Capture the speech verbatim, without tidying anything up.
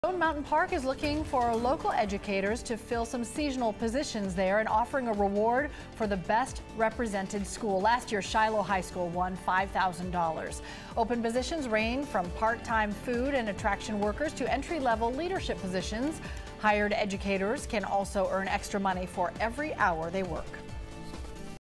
Stone Mountain Park is looking for local educators to fill some seasonal positions there and offering a reward for the best represented school. Last year, Shiloh High School won five thousand dollars. Open positions range from part-time food and attraction workers to entry-level leadership positions. Hired educators can also earn extra money for every hour they work.